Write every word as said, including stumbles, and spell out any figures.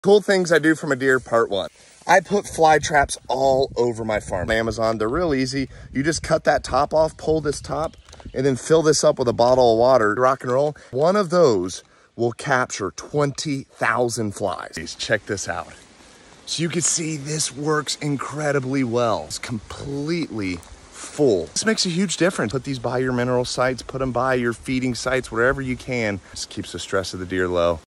Cool things I do from a deer, part one. I put fly traps all over my farm. Amazon, they're real easy. You just cut that top off, pull this top, and then fill this up with a bottle of water, rock and roll. One of those will capture twenty thousand flies. Check this out. So you can see this works incredibly well. It's completely full. This makes a huge difference. Put these by your mineral sites, put them by your feeding sites, wherever you can. Just keeps the stress of the deer low.